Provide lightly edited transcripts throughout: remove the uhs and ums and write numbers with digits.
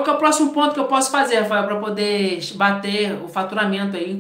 que é o próximo ponto que eu posso fazer, Rafael, para poder bater o faturamento aí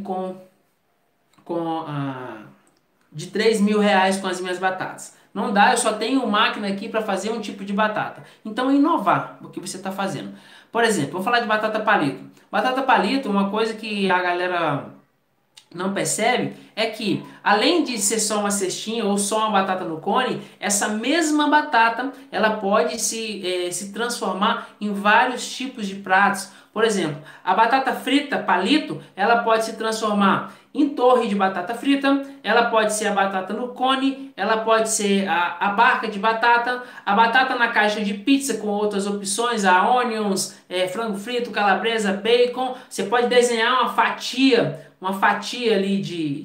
com de R$ 3.000 com as minhas batatas? Não dá, eu só tenho máquina aqui para fazer um tipo de batata. Então, inovar o que você está fazendo. Por exemplo, vou falar de batata palito. Batata palito, uma coisa que a galera não percebe é que, além de ser só uma cestinha ou só uma batata no cone, essa mesma batata ela pode se transformar em vários tipos de pratos. Por exemplo, a batata frita palito, ela pode se transformar em torre de batata frita, ela pode ser a batata no cone, ela pode ser a barca de batata, a batata na caixa de pizza com outras opções, a onions, frango frito, calabresa, bacon. Você pode desenhar uma fatia ali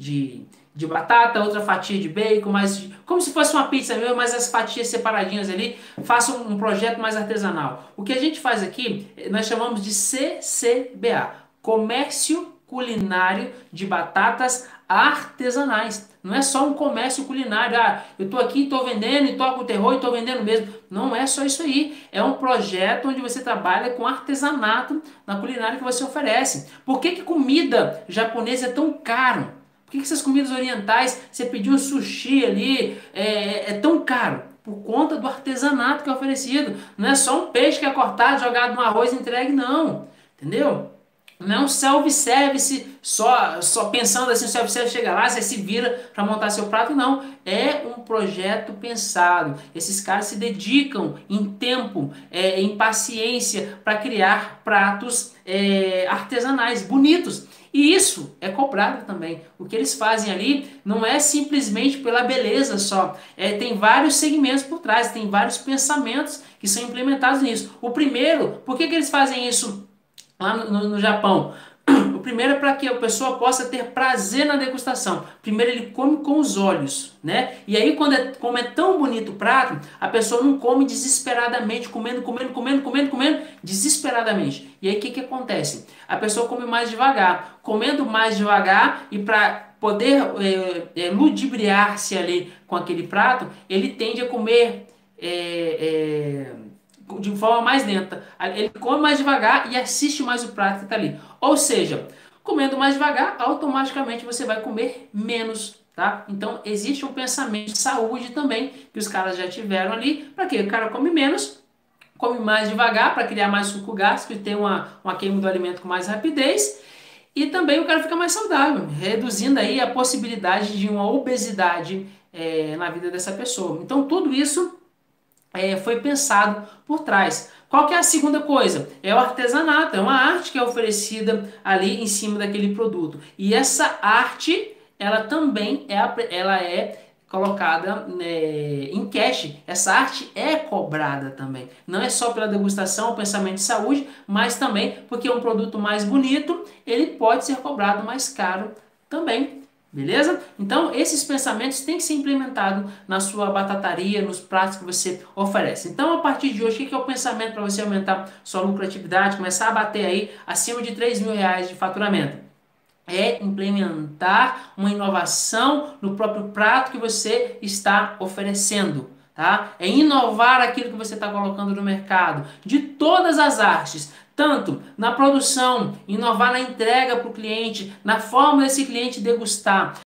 de batata, outra fatia de bacon, mas como se fosse uma pizza mesmo, mas as fatias separadinhas ali, faça um projeto mais artesanal. O que a gente faz aqui, nós chamamos de CCBA, Comércio Culinário de Batatas Artesanais. Não é só um comércio culinário, eu estou aqui, estou vendendo, e toco o terror e estou vendendo mesmo. Não é só isso aí. É um projeto onde você trabalha com artesanato na culinária que você oferece. Por que que comida japonesa é tão caro? Por que que essas comidas orientais, você pediu um sushi ali, é tão caro? Por conta do artesanato que é oferecido. Não é só um peixe que é cortado, jogado no arroz e entregue, não. Entendeu? Não é um self-service, só pensando assim, o self-service chega lá, você se vira para montar seu prato, não. É um projeto pensado. Esses caras se dedicam em tempo, em paciência para criar pratos artesanais, bonitos. E isso é cobrado também. O que eles fazem ali não é simplesmente pela beleza só. Tem vários segmentos por trás, tem vários pensamentos que são implementados nisso. O primeiro, por que que eles fazem isso lá no Japão? O primeiro é para que a pessoa possa ter prazer na degustação. Primeiro ele come com os olhos, né? E aí como é tão bonito o prato, a pessoa não come desesperadamente, comendo, desesperadamente. E aí o que que acontece? A pessoa come mais devagar. Comendo mais devagar e para poder ludibriar-se ali com aquele prato, ele tende a comer de forma mais lenta. Ele come mais devagar e assiste mais o prato que está ali. Ou seja, comendo mais devagar, automaticamente você vai comer menos, tá? Então existe um pensamento de saúde também que os caras já tiveram ali. Para quê? O cara come menos, come mais devagar para criar mais suco gástrico e ter uma queima do alimento com mais rapidez. E também o cara fica mais saudável, reduzindo aí a possibilidade de uma obesidade na vida dessa pessoa. Então tudo isso foi pensado por trás. Qual que é a segunda coisa? É o artesanato, é uma arte que é oferecida ali em cima daquele produto. E essa arte, ela também ela é colocada em cash. Essa arte é cobrada também. Não é só pela degustação, o pensamento de saúde, mas também porque é um produto mais bonito, ele pode ser cobrado mais caro também. Beleza? Então, esses pensamentos têm que ser implementados na sua batataria, nos pratos que você oferece. Então, a partir de hoje, o que é o pensamento para você aumentar sua lucratividade, começar a bater aí acima de R$ 3.000 de faturamento? É implementar uma inovação no próprio prato que você está oferecendo. Tá? É inovar aquilo que você está colocando no mercado, de todas as artes, tanto na produção, inovar na entrega para o cliente, na forma desse cliente degustar,